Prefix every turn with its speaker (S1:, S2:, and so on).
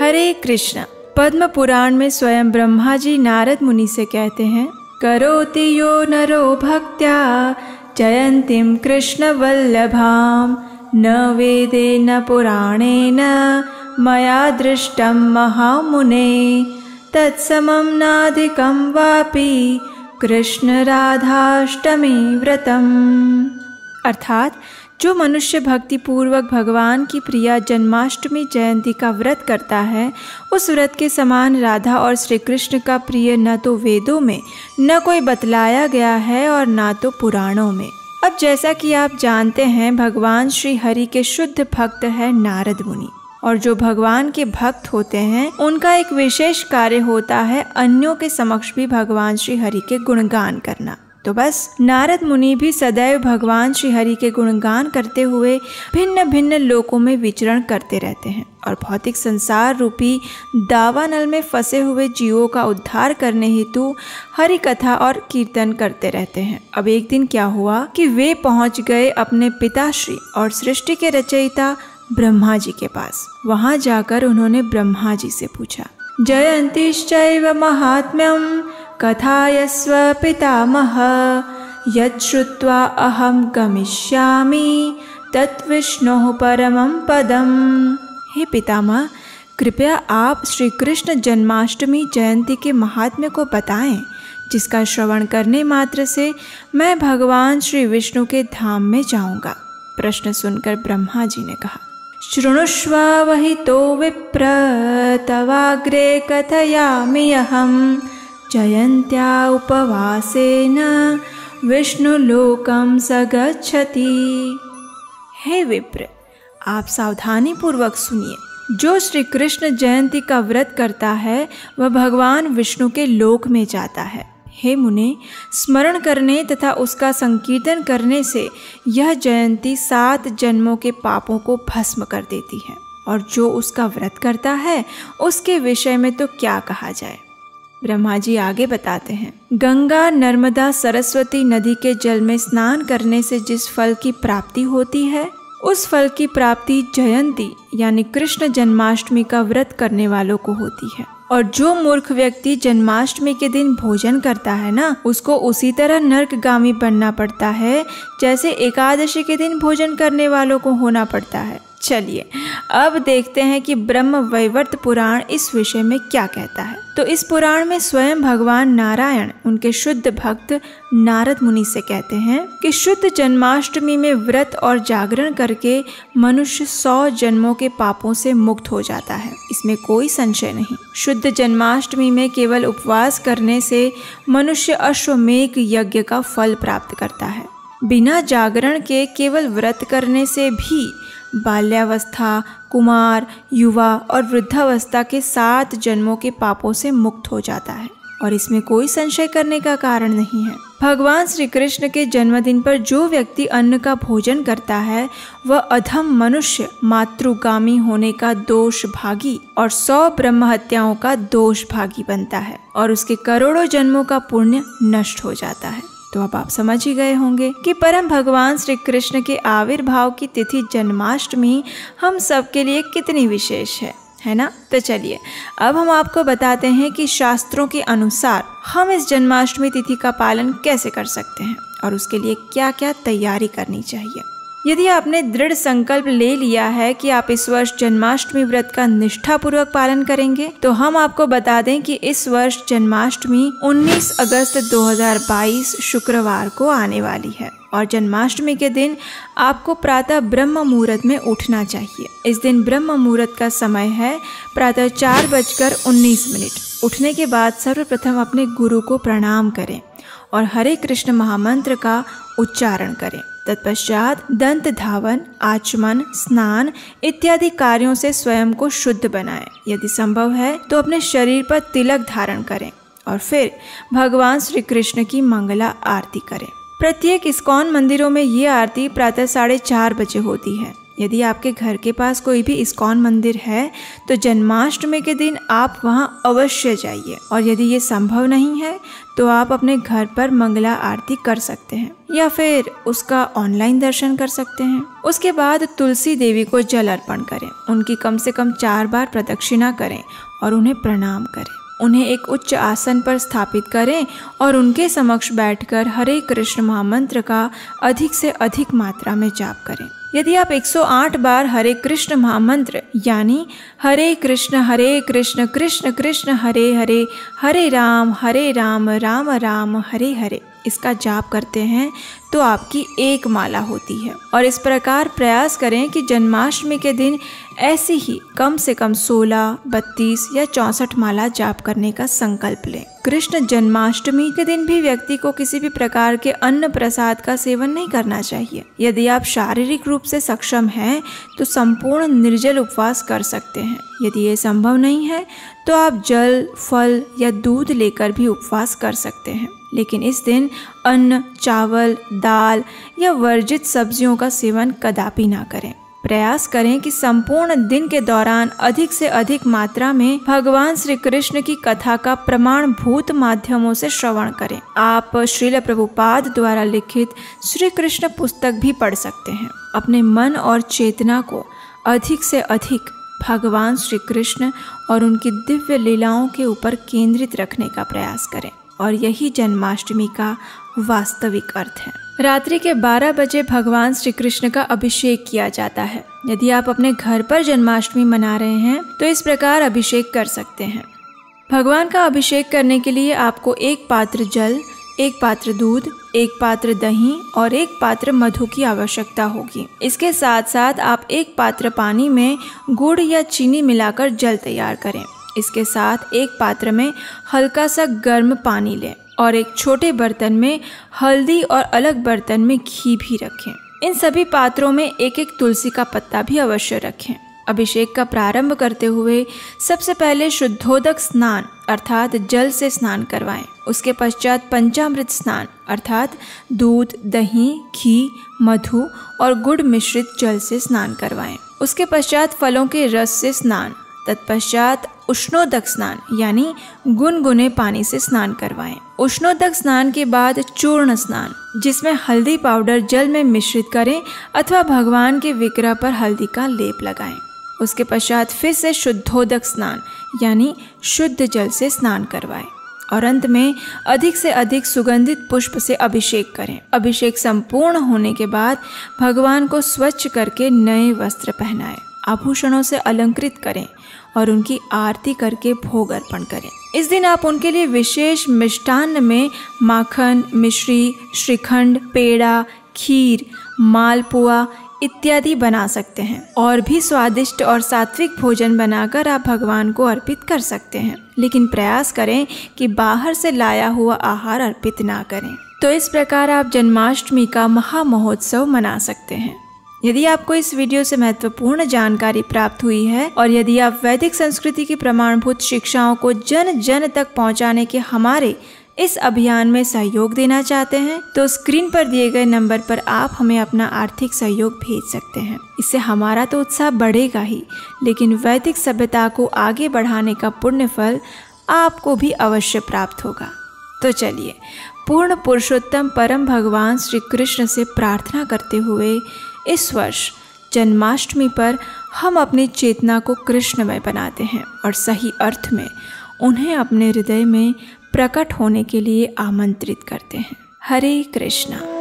S1: हरे कृष्ण। पद्म पुराण में स्वयं ब्रह्मा जी नारद मुनि से कहते हैं, करोति यो नरो भक्त्या जयंतीम कृष्ण वल्लभाम न वेदे न पुराणेन मया दृष्टम महामुने तत्समं नाधिकं वापि कृष्ण राधाष्टमी व्रतम। अर्थात जो मनुष्य भक्ति पूर्वक भगवान की प्रिया जन्माष्टमी जयंती का व्रत करता है, उस व्रत के समान राधा और श्री कृष्ण का प्रिय न तो वेदों में न कोई बतलाया गया है और न तो पुराणों में। अब जैसा कि आप जानते हैं, भगवान श्री हरि के शुद्ध भक्त है नारद मुनि, और जो भगवान के भक्त होते हैं उनका एक विशेष कार्य होता है अन्यों के समक्ष भी भगवान श्री हरि के गुणगान करना। तो बस नारद मुनि भी सदैव भगवान श्री हरि के गुणगान करते हुए भिन्न भिन्न लोकों में विचरण करते रहते हैं और भौतिक संसार रूपी दावानल में फंसे हुए जीवों का उद्धार करने हेतु हरि कथा और कीर्तन करते रहते हैं। अब एक दिन क्या हुआ कि वे पहुंच गए अपने पिताश्री और सृष्टि के रचयिता ब्रह्मा जी के पास। वहां जाकर उन्होंने ब्रह्मा जी से पूछा, जयंतीश्चैव महात्म्यं कथायस्व पितामह यत् श्रुत्वा अहं गमिष्यामि तत् विष्णोः परमं पदम। हे पितामह, कृपया आप श्री कृष्ण जन्माष्टमी जयंती के महात्म्य को बताएं, जिसका श्रवण करने मात्र से मैं भगवान श्री विष्णु के धाम में जाऊंगा। प्रश्न सुनकर ब्रह्मा जी ने कहा, शृणुष्व वहि तो विप्र तवाग्रे कथयामि अहम् जयन्त्या उपवासेन विष्णुलोकं स गच्छति। हे विप्र, आप सावधानी पूर्वक सुनिए। जो श्री कृष्ण जयंती का व्रत करता है वह भगवान विष्णु के लोक में जाता है। हे मुने, स्मरण करने तथा उसका संकीर्तन करने से यह जयंती 7 जन्मों के पापों को भस्म कर देती है, और जो उसका व्रत करता है उसके विषय में तो क्या कहा जाए। ब्रह्मा जी आगे बताते हैं, गंगा नर्मदा सरस्वती नदी के जल में स्नान करने से जिस फल की प्राप्ति होती है, उस फल की प्राप्ति जयंती यानी कृष्ण जन्माष्टमी का व्रत करने वालों को होती है। और जो मूर्ख व्यक्ति जन्माष्टमी के दिन भोजन करता है ना, उसको उसी तरह नरकगामी बनना पड़ता है जैसे एकादशी के दिन भोजन करने वालों को होना पड़ता है। चलिए अब देखते हैं कि ब्रह्म वैवर्त पुराण इस विषय में क्या कहता है। तो इस पुराण में स्वयं भगवान नारायण उनके शुद्ध भक्त नारद मुनि से कहते हैं कि शुद्ध जन्माष्टमी में व्रत और जागरण करके मनुष्य 100 जन्मों के पापों से मुक्त हो जाता है, इसमें कोई संशय नहीं। शुद्ध जन्माष्टमी में केवल उपवास करने से मनुष्य अश्वमेध यज्ञ का फल प्राप्त करता है। बिना जागरण के केवल व्रत करने से भी बाल्यावस्था, कुमार, युवा और वृद्धावस्था के 7 जन्मों के पापों से मुक्त हो जाता है, और इसमें कोई संशय करने का कारण नहीं है। भगवान श्री कृष्ण के जन्मदिन पर जो व्यक्ति अन्न का भोजन करता है वह अधम मनुष्य मातृगामी होने का दोष भागी और 100 ब्रह्म हत्याओं का दोष भागी बनता है, और उसके करोड़ों जन्मों का पुण्य नष्ट हो जाता है। तो अब आप समझ ही गए होंगे कि परम भगवान श्री कृष्ण के आविर्भाव की तिथि जन्माष्टमी हम सब के लिए कितनी विशेष है ना। तो चलिए अब हम आपको बताते हैं कि शास्त्रों के अनुसार हम इस जन्माष्टमी तिथि का पालन कैसे कर सकते हैं और उसके लिए क्या क्या तैयारी करनी चाहिए। यदि आपने दृढ़ संकल्प ले लिया है कि आप इस वर्ष जन्माष्टमी व्रत का निष्ठापूर्वक पालन करेंगे, तो हम आपको बता दें कि इस वर्ष जन्माष्टमी 19 अगस्त 2022 शुक्रवार को आने वाली है, और जन्माष्टमी के दिन आपको प्रातः ब्रह्म मुहूर्त में उठना चाहिए। इस दिन ब्रह्म मुहूर्त का समय है प्रातः 4:19। उठने के बाद सर्वप्रथम अपने गुरु को प्रणाम करें और हरे कृष्ण महामंत्र का उच्चारण करें। तत्पश्चात दंत धावन, आचमन, स्नान इत्यादि कार्यों से स्वयं को शुद्ध बनाएं। यदि संभव है तो अपने शरीर पर तिलक धारण करें और फिर भगवान श्री कृष्ण की मंगला आरती करें। प्रत्येक इस्कॉन मंदिरों में ये आरती प्रातः 4:30 बजे होती है। यदि आपके घर के पास कोई भी इस्कॉन मंदिर है तो जन्माष्टमी के दिन आप वहां अवश्य जाइए, और यदि ये संभव नहीं है तो आप अपने घर पर मंगला आरती कर सकते हैं या फिर उसका ऑनलाइन दर्शन कर सकते हैं। उसके बाद तुलसी देवी को जल अर्पण करें, उनकी कम से कम 4 बार प्रदक्षिणा करें और उन्हें प्रणाम करें। उन्हें एक उच्च आसन पर स्थापित करें और उनके समक्ष बैठकर हरे कृष्ण महामंत्र का अधिक से अधिक मात्रा में जाप करें। यदि आप 108 बार हरे कृष्ण महामंत्र यानी हरे कृष्ण कृष्ण कृष्ण हरे हरे, हरे राम राम राम हरे हरे इसका जाप करते हैं तो आपकी एक माला होती है। और इस प्रकार प्रयास करें कि जन्माष्टमी के दिन ऐसी ही कम से कम 16, 32 या 64 माला जाप करने का संकल्प लें। कृष्ण जन्माष्टमी के दिन भी व्यक्ति को किसी भी प्रकार के अन्न प्रसाद का सेवन नहीं करना चाहिए। यदि आप शारीरिक रूप से सक्षम हैं तो संपूर्ण निर्जल उपवास कर सकते हैं। यदि ये संभव नहीं है तो आप जल, फल या दूध लेकर भी उपवास कर सकते हैं, लेकिन इस दिन अन्न, चावल, दाल या वर्जित सब्जियों का सेवन कदापि ना करें। प्रयास करें कि संपूर्ण दिन के दौरान अधिक से अधिक मात्रा में भगवान श्री कृष्ण की कथा का प्रमाणभूत माध्यमों से श्रवण करें। आप श्रील प्रभुपाद द्वारा लिखित श्री कृष्ण पुस्तक भी पढ़ सकते हैं। अपने मन और चेतना को अधिक से अधिक भगवान श्री कृष्ण और उनकी दिव्य लीलाओं के ऊपर केंद्रित रखने का प्रयास करें, और यही जन्माष्टमी का वास्तविक अर्थ है। रात्रि के 12 बजे भगवान श्री कृष्ण का अभिषेक किया जाता है। यदि आप अपने घर पर जन्माष्टमी मना रहे हैं तो इस प्रकार अभिषेक कर सकते हैं। भगवान का अभिषेक करने के लिए आपको 1 पात्र जल, 1 पात्र दूध, 1 पात्र दही और 1 पात्र मधु की आवश्यकता होगी। इसके साथ साथ आप 1 पात्र पानी में गुड़ या चीनी मिलाकर जल तैयार करें। इसके साथ 1 पात्र में हल्का सा गर्म पानी लें और एक छोटे बर्तन में हल्दी और अलग बर्तन में घी भी रखें। इन सभी पात्रों में 1-1 तुलसी का पत्ता भी अवश्य रखें। अभिषेक का प्रारंभ करते हुए सबसे पहले शुद्धोदक स्नान अर्थात जल से स्नान करवाएं। उसके पश्चात पंचामृत स्नान अर्थात दूध, दही, घी, मधु और गुड़ मिश्रित जल से स्नान करवाएं। उसके पश्चात फलों के रस से स्नान, तत्पश्चात उष्णोदक स्नान यानी गुनगुने पानी से स्नान करवाएं। उष्णोदक स्नान के बाद चूर्ण स्नान, जिसमें हल्दी पाउडर जल में मिश्रित करें अथवा भगवान के विग्रह पर हल्दी का लेप लगाएं। उसके पश्चात फिर से शुद्धोदक स्नान यानी शुद्ध जल से स्नान करवाएं और अंत में अधिक से अधिक सुगंधित पुष्प से अभिषेक करें। अभिषेक संपूर्ण होने के बाद भगवान को स्वच्छ करके नए वस्त्र पहनाएं, आभूषणों से अलंकृत करें और उनकी आरती करके भोग अर्पण करें। इस दिन आप उनके लिए विशेष मिष्टान्न में माखन, मिश्री, श्रीखंड, पेड़ा, खीर, मालपुआ इत्यादि बना सकते हैं। और भी स्वादिष्ट और सात्विक भोजन बनाकर आप भगवान को अर्पित कर सकते हैं, लेकिन प्रयास करें कि बाहर से लाया हुआ आहार अर्पित ना करें। तो इस प्रकार आप जन्माष्टमी का महामहोत्सव मना सकते हैं। यदि आपको इस वीडियो से महत्वपूर्ण जानकारी प्राप्त हुई है और यदि आप वैदिक संस्कृति की प्रमाणभूत शिक्षाओं को जन जन तक पहुंचाने के हमारे इस अभियान में सहयोग देना चाहते हैं तो स्क्रीन पर दिए गए नंबर पर आप हमें अपना आर्थिक सहयोग भेज सकते हैं। इससे हमारा तो उत्साह बढ़ेगा ही, लेकिन वैदिक सभ्यता को आगे बढ़ाने का पुण्य फल आपको भी अवश्य प्राप्त होगा। तो चलिए पूर्ण पुरुषोत्तम परम भगवान श्री कृष्ण से प्रार्थना करते हुए इस वर्ष जन्माष्टमी पर हम अपनी चेतना को कृष्णमय बनाते हैं और सही अर्थ में उन्हें अपने हृदय में प्रकट होने के लिए आमंत्रित करते हैं। हरे कृष्णा।